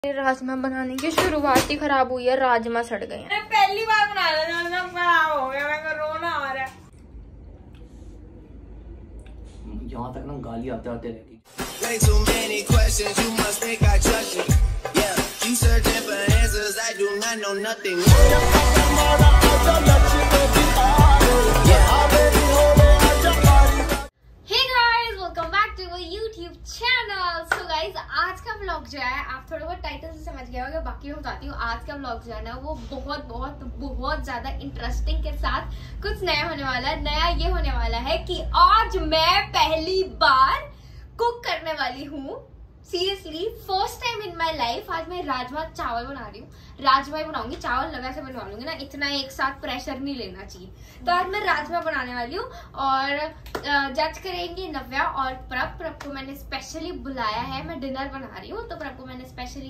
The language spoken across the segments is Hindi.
राजमा बनाने की शुरुआत ही खराब हुई है, राजमा सड़ गए हैं। पहली बार बना रहा था, खराब हो गया, मेरे को रोना आ रहा है। यहाँ तक ना गाली आते आते रहती। आज का व्लॉग जो है, आप थोड़ा बहुत टाइटल से समझ गए होंगे, बाकी मैं बताती हूँ। आज का व्लॉग जो है ना, वो बहुत बहुत बहुत ज्यादा इंटरेस्टिंग के साथ कुछ नया होने वाला है। नया ये होने वाला है कि आज मैं पहली बार कुक करने वाली हूँ। Seriously first time in my life आज मैं राजमा चावल बना रही हूँ। राजमा ही बनाऊंगी, चावल वैसे बनवा लूंगी ना, इतना एक साथ प्रेशर नहीं लेना चाहिए। तो आज मैं राजमा बनाने वाली हूँ और जज करेंगे नव्या और प्रभ को मैंने स्पेशली बुलाया है। मैं डिनर बना रही हूँ तो प्रभ को मैंने स्पेशली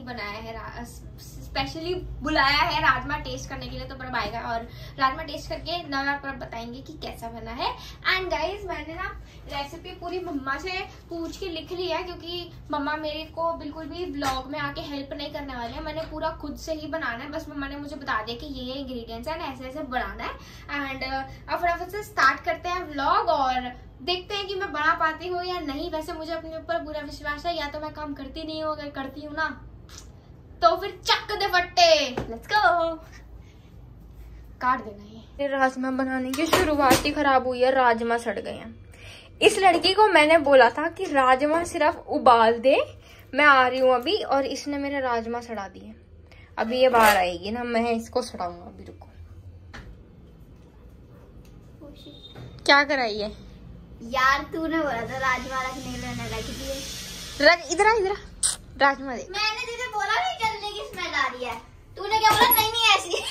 बुलाया है राजमा टेस्ट करने के लिए। तो प्रभ आएगा और राजमा टेस्ट करके नव्या प्रभ बताएंगे कि कैसा बना है। एंड गाइज मैंने ना रेसिपी पूरी मम्मा से पूछ के लिख ली है, क्योंकि मम्मा मेरे को बिल्कुल भी व्लॉग में आके हेल्प नहीं करने वाले हैं। मैंने पूरा खुद से ही बनाना है, बस मम्मा ने मुझे बता दिया कि ये इंग्रेडिएंट्स हैं, ऐसे ऐसे बनाना है। एंड अब फटाफट से स्टार्ट करते हैं व्लॉग और देखते हैं कि मैं बना पाती हूँ या नहीं। वैसे मुझे अपने ऊपर पूरा विश्वास है, या तो मैं काम करती नहीं हूँ, अगर करती हूँ ना तो फिर चक दे फट्टे। लेट्स गो, काट देना ये। राजमा बनाने की शुरुआत ही खराब हुई है, राजमा सड़ गए हैं। इस लड़की को मैंने बोला था कि राजमा सिर्फ उबाल दे, मैं आ रही हूँ अभी, और इसने मेरे राजमा सड़ा दिए। अभी ये बाहर आएगी ना, मैं इसको सड़ाऊंगा। अभी रुको, क्या कराइए यार? तूने बोला था राजमा रखने के लिए, रख दिए। रख, इधर इधर राजमा दे। मैंने तुझे बोला नहीं जलने की स्मेल आ रही है, तूने क्या बोला? नहीं नहीं ऐसी।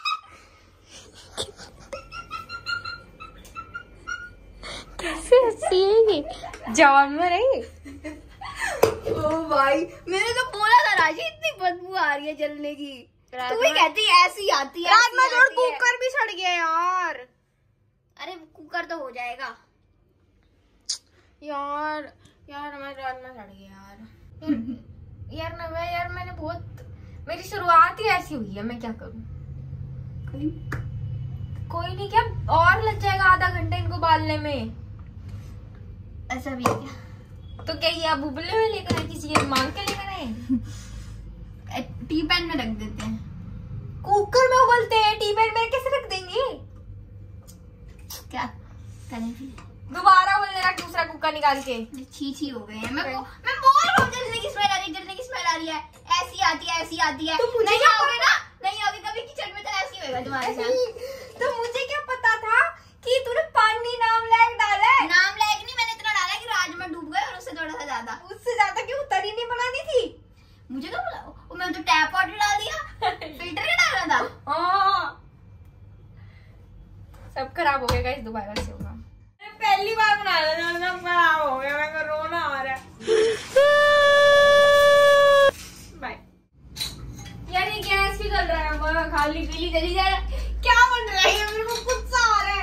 कैसे हंसी है ये, जानवर है ये। ओ भाई, मैंने तो बोला था राजी, इतनी बदबू आ रही है जलने की। तू ही कहती है ऐसी आती है। राजमा जोड़, कुकर भी सड़ गया यार। अरे कुकर तो हो जाएगा यार। यार हमारा राजमा सड़ गया यार। यार नव्या, यार मैंने बहुत, मेरी शुरुआत ही ऐसी हुई है, मैं क्या करूं? कोई नहीं, क्या और लग जाएगा आधा घंटा इनको बालने में। ऐसा भी है क्या? तो क्या ये अब उबले हुए लेकर आए, किसी के मांग के लेकर आए? टी पैन में रख देते हैं। कुकर में उबलते हैं, टी पैन में कैसे रख देंगे? क्या करें फिर? दोबारा बोलने रख दूसरा कुकर निकाल के। छी हो गए हैं। मैं बोल रहा हूँ जलने की स्मेल आ रही है, जलने की स्मेल आ रही है। ऐसी आती है, ऐसी आती है। तो मुझे नहीं क्या आओगे ना, नहीं आओगे कभी किचन में, तो ऐसी होगा तुम्हारे साथ। तो मुझे क्या पता था कि तूने पानी नाम लायक डाला है? नाम लायक नहीं, मैंने इतना डाला कि राजमा डूब गए, और उससे थोड़ा सा ज्यादा। उससे ज्यादा क्यों? तरी नहीं बनानी थी? मुझे क्या बोला? मैं तो टैप वाटर डाल दिया, फिल्टर नहीं डाला था। हाँ, सब खराब हो गया गाइस, दोबारा से होगा। पहली बार बना रहा था, खराब हो गया, मेरे को रोना आ रहा है। बाय। यार ये गैस भी जल रहा है, खाली पीली जली जा रहा है। क्या बन रहा है? मेरे को गुस्सा आ रहा है।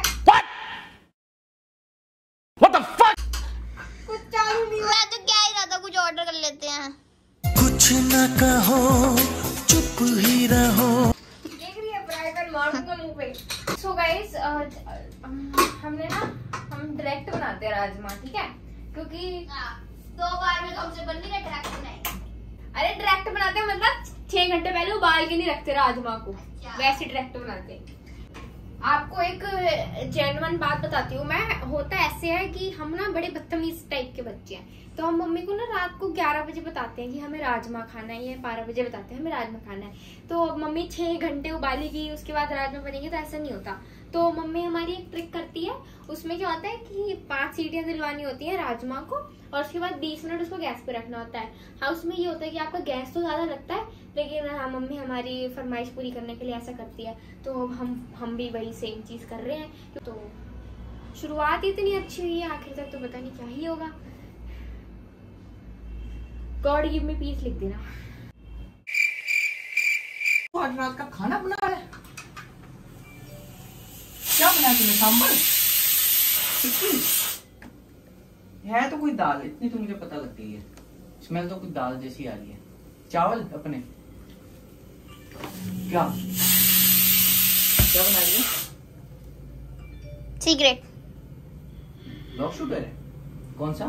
What the fuck? कुछ चालू नहीं। मैं तो क्या ही रहा था, कुछ ऑर्डर कर लेते हैं। कुछ न कहो, चुप ही रहो। देख रही है, ब्राइडल मारूंगा मुंह पे। सो गाइस, हमने ना, हम डायरेक्ट बनाते हैं राजमा, ठीक है? क्योंकि 2 बार में कम से बन नहीं रहा, डायरेक्ट बनाए। अरे डायरेक्ट बनाते हैं मतलब 6 घंटे पहले उबाल के नहीं रखते राजमा को, वैसे डायरेक्ट बनाते हैं। आपको एक जेन्युइन बात बताती हूँ मैं। होता ऐसे है कि हम ना बड़े बदतमीज टाइप के बच्चे हैं, तो हम मम्मी को ना रात को 11 बजे बताते हैं कि हमें राजमा खाना है, या 12 बजे बताते हैं हमें राजमा खाना है। तो अब मम्मी 6 घंटे उबालेगी, उसके बाद राजमा बनेंगे, तो ऐसा नहीं होता। तो मम्मी हमारी एक ट्रिक करती है, उसमें क्या होता है कि 5 सीटियां दिलवानी होती है राजमा को, और उसके बाद 20 मिनट उसको गैस पे रखना होता है। हाँ, उसमें ये होता है कि आपका गैस तो ज्यादा लगता है, लेकिन हाँ, मम्मी हमारी फरमाइश पूरी करने के लिए ऐसा करती है। तो हम भी वही सेम चीज कर रहे हैं। तो शुरुआत इतनी अच्छी हुई है, आखिर तक तो पता नहीं क्या ही होगा। गॉड गिव मी पीस लिख देना। आज रात का खाना बना रहा है? क्या बनाया तूने? सांबर? है तो कोई दाल, इतनी तो मुझे पता लगती है। स्मेल तो कुछ दाल जैसी आ रही है। चावल अपने क्या क्या बना रही है? सीक्रेट। लॉक शूटर है कौन सा?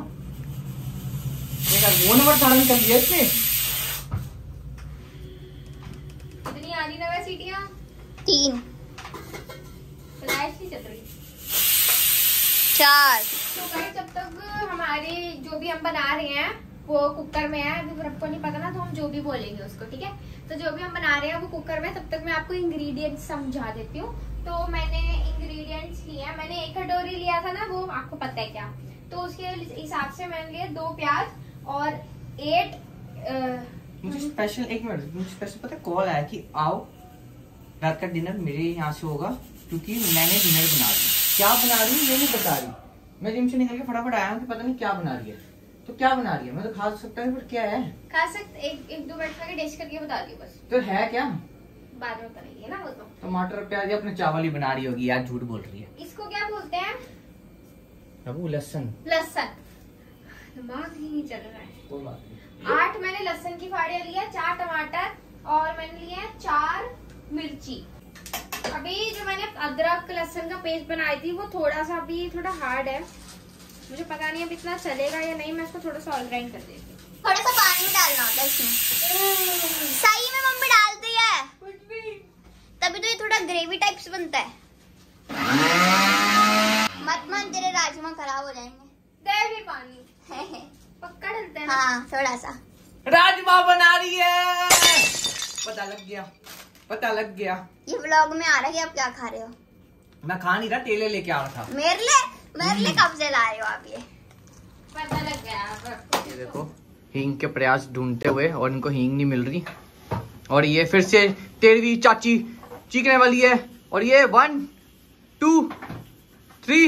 वो नंबर धारण कर लिया इसने। कितनी आ रही ना सीटियां? 3 फ्लैश नहीं चल रही। 4। तो भाई जब तक हमारे जो भी हम बना रहे हैं वो कुकर में है, अभी सबको नहीं पता ना तो हम जो भी बोलेंगे उसको, ठीक है? तो जो भी हम बना रहे हैं वो कुकर में, तब तक मैं आपको इंग्रेडिएंट्स समझा देती हूँ। तो मैंने इंग्रेडिएंट्स लिए हैं, मैंने 1 कटोरी लिया था ना, वो आपको पता है क्या, तो उसके हिसाब से मैंने लिए 2 प्याज और 8 मुझे स्पेशल, एक मिनट, मुझे स्पेशल पता है कॉल आया कि आओ रात का डिनर मेरे यहाँ से होगा क्योंकि मैंने डिनर बना दिया। क्या बना रही है ये नहीं बता रही। मैं जिम से निकल के फटाफट आया हूँ कि पता नहीं क्या बना रही है। तो क्या बना रही है? मैं तो खा सकता हूँ, पर क्या है? खा सकते, एक 2 मिनट में टेस्ट करके बता दियो बस, तो है क्या? बाद में बताएंगे ना वो तो। टमाटर प्याज अपने चावल ही बना रही होगी यार, झूठ बोल रही है। इसको क्या बोलते हैं? बाबू लहसुन। लहसुन। दिमाग ही नहीं चल रहा है। कोई बात नहीं। 8 मैंने लहसुन की फाड़ियां लिया, 4 टमाटर और मैंने लिया 4 मिर्ची। अभी जो मैंने अदरक लहसुन का पेस्ट बनाई थी वो थोड़ा सा अभी थोड़ा हार्ड है, मुझे पता नहीं अब इतना चलेगा या नहीं, मैं इसको थोड़ा सा और ग्राइंड कर देती हूँ। थोड़ा सा पानी डालना होता है इसमें। सही में मम्मी डालती है, तभी तो ये थोड़ा ग्रेवी टाइप से बनता है। मत मान, तेरे राजमा खराब हो जाएंगे। दे भी पानी पक्का डलता है ना? हाँ थोड़ा सा। राजमा बना रही है। पता लग गया, पता लग गया। ये व्लॉग में आ रहा है कि आप क्या खा रहे हो? मैं खा नहीं रहा, तेले लेके आ रहा था। मेरे लिए कब से ला रहे हो आप ये? पता लग गया अब। ये देखो हींग के प्रयास ढूंढते हुए और इनको हींग नहीं मिल रही, और ये फिर से तेरी चाची चीखने वाली है। और ये 1 2 3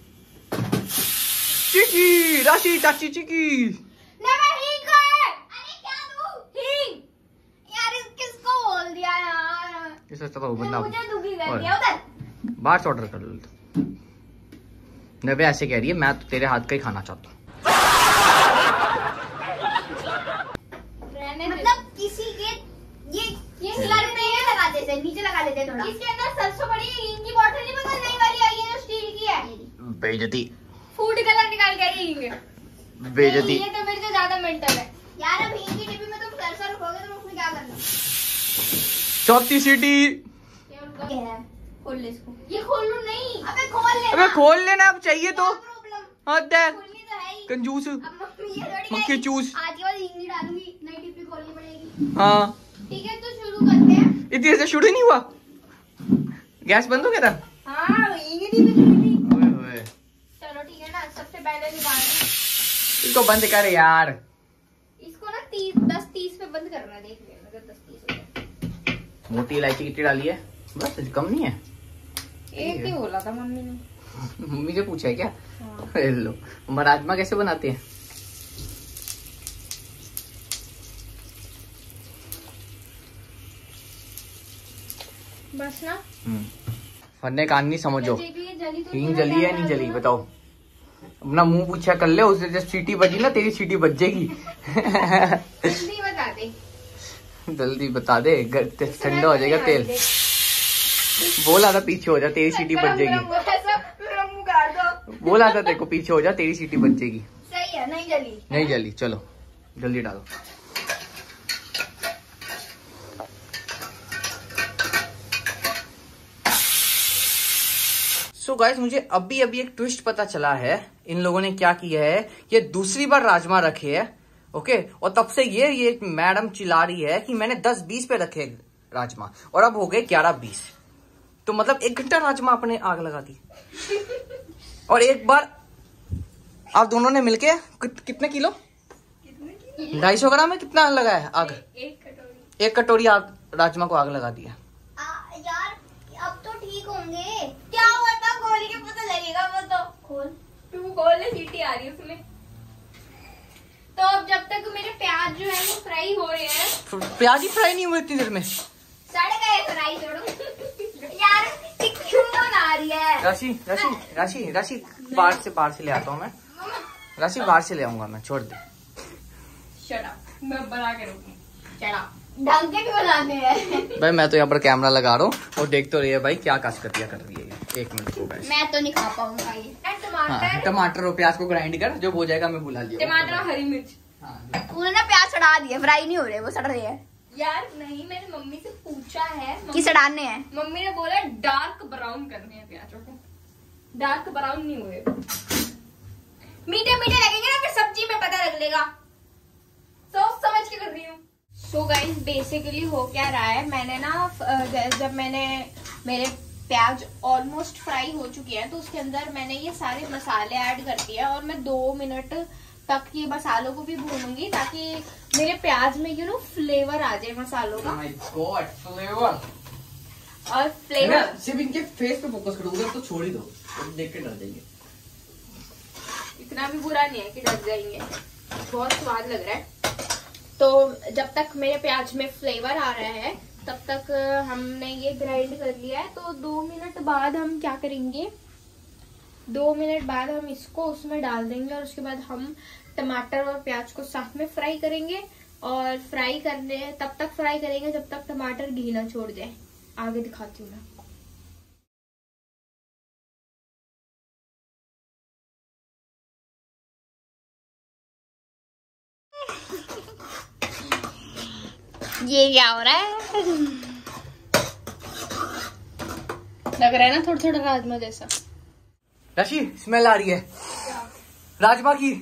चीकी, राशि चाची चीकी। हींग का है। अरे क्या दूं? हींग। यार किसको बोल दिया यार? इसे तो बंदा मुझे दुखी कर और- दिया उधर। बाहर से ऑर्डर कर लो। नव्या ऐसे कह रही है मैं तो तेरे हाथ का ही खाना चाहता हूँ। मतलब किसी के ये सिलर पे ये लगा देते, नीचे लगा देते थोड़ा। इसके अंदर सरसों पड़ी है, हींग की बोतल नहीं पता नई वाली आई है जो स्टील की है। बेइज्जती, फूड कलर निकाल के हींग। बेइज्जती। ये तो मेरे से ज्यादा मेंटल है। यार अब हींग की डिब्बी में तुम सरसों रखोगे तो उसमें क्या करना? चौथी सीटी। खोल ले इसको। ये खोल लूं नहीं? अबे खोल ले। अबे खोल लेना अब चाहिए तो। प्रॉब्लम हाँ देख खोलनी तो है ही। कंजूस। अब मम्मी ये थोड़ी मक्खी कहेगी, चूस। आज के बाद हींग नहीं डालूंगी, नई डिब्बी खोलनी पड़ेगी। हाँ ठीक है तो शुरू करते हैं। इतनी से शुरू ही नहीं हुआ, गैस बंद हो गया था। हाँ हींग की डिब्बी थी। ओए ओए, चलो ठीक है ना, सबसे पहले निकालना इसको बंद कर यार। इसको ना 10-30 पे बंद करना है, देख लेना अगर 10-30 हो जाए। मोटी इलायची कितनी डाली है? बस कम नहीं है। एक ही बोला था मम्मी ने। मम्मी से पूछा है क्या? हाँ। लो राजमा कैसे बनाते हैं? बस ना फन्ने कान नहीं समझो। जली तो हींग जली है नहीं जली बताओ? अपना मुंह पूछा कर ले, उससे जब सीटी बजी ना तेरी सीटी बज जाएगी। जल्दी बता दे। जल्दी बता दे, ठंडा हो जाएगा तेल। बोला था पीछे हो जा तेरी सीटी बज जाएगी। बोला था तेरे को पीछे हो जा तेरी सीटी बज जाएगी। सही है, नहीं जली। नहीं जली, चलो जल्दी डालो। सो गाइस मुझे अभी एक ट्विस्ट पता चला है। इन लोगों ने क्या किया है, ये दूसरी बार राजमा रखे है, ओके, और तब से ये मैडम चिल्ला रही है कि मैंने 10-20 पे रखे राजमा, और अब हो गए 11-20। तो मतलब 1 घंटा राजमा अपने आग लगा दी। और एक बार आप दोनों ने मिलके कितने किलो? 250 ग्राम में कितना लगाया आग? 1 कटोरी आग राजमा को आग लगा दिया। यार अब तो ठीक होंगे। क्या हुआ था? खोल के पता लगेगा वो तो। खोल। तू खोल ले, सीटी आ रही है उसमें। तो अब जब तक मेरे प्याज जो है वो फ्राई हो रहे हैं। प्याज ही फ्राई नहीं हुए इतनी देर में। सड़ गए फ्राई, छोड़ो यार क्यों बना रही है? राशि बाहर से ले आता हूँ मैं। राशि बाहर से ले आऊंगा मैं, छोड़ दे। शट अप, मैं बना के रखूंगी। चढ़ा ढंग के भी बनाने हैं। भाई मैं तो यहाँ पर कैमरा लगा रहा हूँ और देख तो रही है भाई क्या काशकतिया कर रही है ये। 1 मिनट को गाइस। मैं तो नहीं खा पाऊंगा ये। हाँ, टमाटर और प्याज को ग्राइंड कर, जो हो जाएगा मैं बुला लिया। टमाटर और हरी मिर्च। हाँ, तूने ना प्याज सड़ा दिए, फ्राई नहीं हो रहे, वो सड़ रहे हैं। यार नहीं, मैंने मम्मी से पूछा है, कि सड़ाने हैं। मम्मी ने बोला डार्क ब्राउन करने हैं प्याजों को, डार्क ब्राउन नहीं हुए। मीठे मीठे लगेंगे ना, फिर सब्जी में पता लग लेगा। सोच समझ के कर रही हूँ। सो गाइस बेसिकली हो क्या रहा है, मैंने ना जब मैंने मेरे प्याज ऑलमोस्ट फ्राई हो चुकी है तो उसके अंदर मैंने ये सारे मसाले ऐड कर दिए और मैं 2 मिनट तक ये मसालों को भी भूनूंगी ताकि मेरे प्याज में फ्लेवर आ जाए मसालों का। my God, flavour. और फ्लेवर सिर्फ इनके फेस पे फोकस करूंगा तो छोड़ ही दो, देख के डर जाएंगे। इतना भी बुरा नहीं है कि डर जाएंगे, बहुत स्वाद लग रहा है। तो जब तक मेरे प्याज में फ्लेवर आ रहा है तब तक हमने ये ग्राइंड कर लिया है। तो 2 मिनट बाद हम क्या करेंगे, 2 मिनट बाद हम इसको उसमें डाल देंगे और उसके बाद हम टमाटर और प्याज को साथ में फ्राई करेंगे। और फ्राई करने तब तक फ्राई करेंगे जब तक टमाटर घी ना छोड़ जाए। आगे दिखाती हूँ मैं। ये क्या हो रहा है? लग रहा है ना थोड़ा थोड़ा राजमा जैसा। राशि स्मेल आ रही है राजमा की।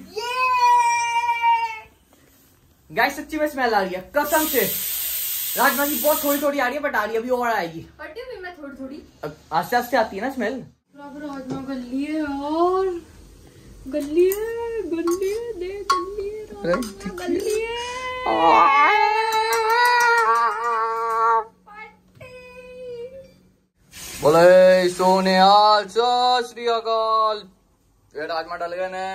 गाइस सच्ची में स्मेल आ रही है कसम से। राजमा की बहुत थोड़ी थोड़ी आ रही है बट आ रही है, अभी और आएगी। मैं थोड़ी थोड़ी आस्ते आस्ते आती है ना स्मेल। राजमा गली है और गली है, गली है, दे गली है, राजमा गली है। बोले सोनिहाल सत श्री अकाल। ये राजमा डाल गए ने।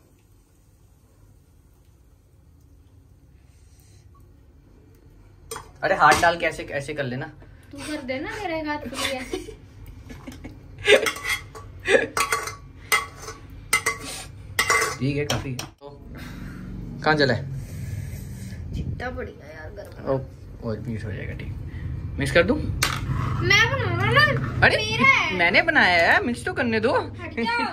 अरे हाथ डाल के ऐसे ऐसे कर लेना। तू कर देना मेरे हाथ के लिए ऐसे। ठीक है काफी है। कहाँ चला है? जितना बढ़िया यार गरम। और मिक्स हो जाएगा। ठीक मिक्स कर दूं? मैं बनाऊंगा ना। अरे मैंने बनाया है, मिक्स तो करने दो। हट जाओ।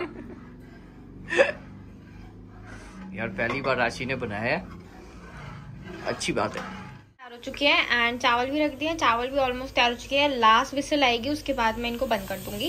यार पहली बार राशि ने बनाया है, अच्छी बात है। तैयार हो चुके हैं एंड चावल भी रख दिए। चावल भी ऑलमोस्ट तैयार हो चुके हैं। लास्ट विसल आएगी उसके बाद मैं इनको बंद कर दूंगी।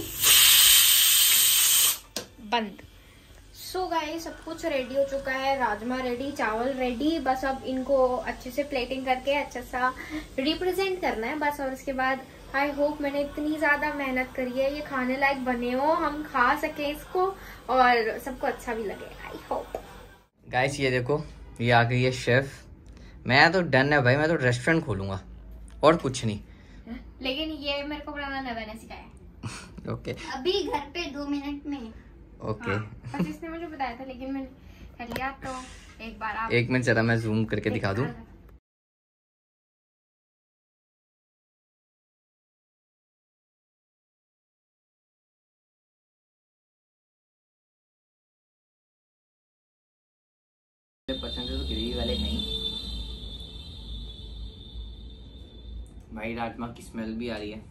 बंद। सो गाइस सब कुछ रेडी हो चुका है। राजमा रेडी, चावल रेडी। बस अब इनको अच्छे से प्लेटिंग करके अच्छा सा रिप्रेजेंट करना है बस। और उसके बाद आई होप मैंने इतनी ज्यादा मेहनत करी है ये खाने लायक बने हो, हम खा सके इसको और सबको अच्छा भी लगे। I hope. गाइस ये देखो ये आ गई है शेफ। मैं तो डन है भाई, मैं तो रेस्टोरेंट खोलूंगा और कुछ नहीं। लेकिन ये मेरे को बनाना नवे ने सिखाया। ओके अभी घर पे 2 मिनट में। ओके हाँ, बस इसने मुझे बताया था लेकिन मैंने कर लिया। तो एक बार आप 1 मिनट जरा मैं जूम करके दिखा दूं। पसंद है तो ग्रेवी वाले नहीं भाई। राजमा की स्मेल भी आ रही है।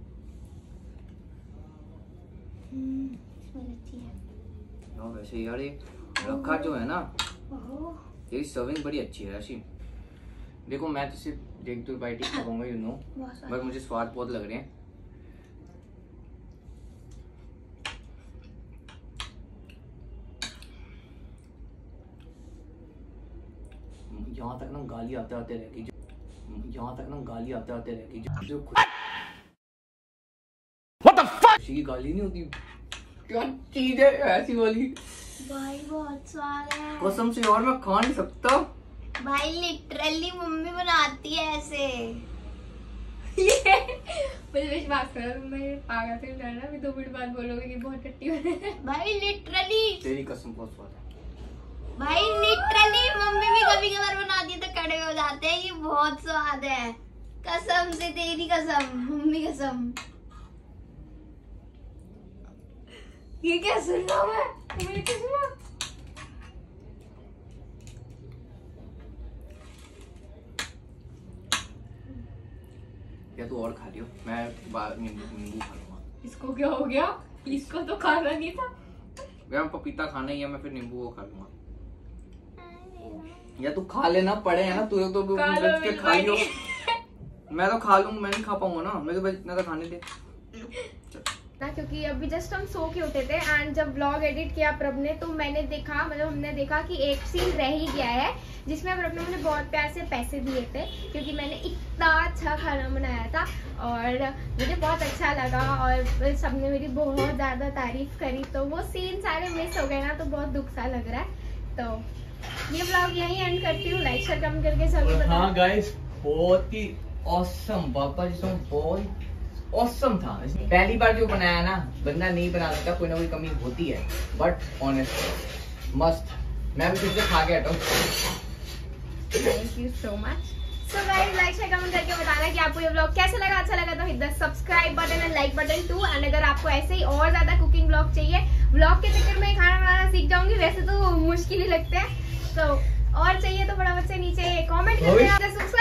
वैसे यार ये रखा जो है ना, ये सर्विंग बड़ी अच्छी है राशि। देखो मैं तो सिर्फ 1-2 बाइट ही खाऊंगा बट मुझे स्वाद बहुत लग रहे हैं। यहाँ तक ना गाली आते आते रहेगी, यहाँ तक ना गाली आते आते रहेगी जो की गाली नहीं होती। क्या चीज है ऐसी वाली भाई बहुत स्वाद है कसम से। और मैं खा नहीं सकता भाई, लिटरली मम्मी बनाती है ऐसे। मुझे विश्वास करो तुम मैं पागल से डरना। अभी 2 मिनट बाद बोलोगे कि बहुत टट्टी बने। भाई लिटरली, तेरी कसम बहुत स्वाद है भाई लिटरली मम्मी भी कभी कभार बनाती है तो कड़वे हो जाते हैं। ये बहुत स्वाद है कसम से, तेरी कसम, मम्मी कसम। ये क्या सुन रहा हूँ मैं? मुझे क्या सुना? या तू और खा लियो, मैं नींबू खा लूंगा। इसको क्या हो गया? इसको तो खाना नहीं था। यार पपीता खाना ही है, मैं फिर नींबू वो खा लूंगा। या तू खा लेना, पड़े है ना तू तो बच के खा लियो। मैं तो खा लूंगा, मैं नहीं खा पाऊंगा ना, मेरे को इतना तो खाने दे ना, क्योंकि अभी जस्ट हम सो के उठे थे एंड जब व्लॉग एडिट किया प्रभ ने तो मैंने देखा, मतलब हमने देखा कि एक सीन रह ही गया है जिसमें प्रभ ने मुझे बहुत प्यार से पैसे दिए थे क्योंकि मैंने इतना अच्छा खाना बनाया था और मुझे बहुत अच्छा लगा और सबने मेरी बहुत ज़्यादा तारीफ करी, तो वो सीन सारे मिस हो गए ना, तो बहुत दुख सा लग रहा है। तो ये व्लॉग यहीं एंड करती हूँ, लाइक शेयर कमेंट करके जरूर बताना। हाँ गाइस, बहुत ही ऑसम, पापा जी बहुत ऑसम था। पहली बार जो बनाया ना, बंदा नहीं बना सकता, कोई ना कोई कमी होती है, बट ऑनेस्ट मस्त। मैं भी तुझसे खा के हटा हूँ। Thank you so much. So guys, like share comment करके बताना कि आपको ये व्लॉग कैसा लगा। अच्छा लगा तो hit the subscribe button and like button too. And अगर आपको ऐसे ही और ज्यादा कुकिंग व्लॉग चाहिए, व्लॉग के चक्कर में खाना बनाना सीख जाऊंगी, वैसे तो मुश्किल ही लगते हैं, तो और चाहिए तो फटाफट से नीचे कमेंट करके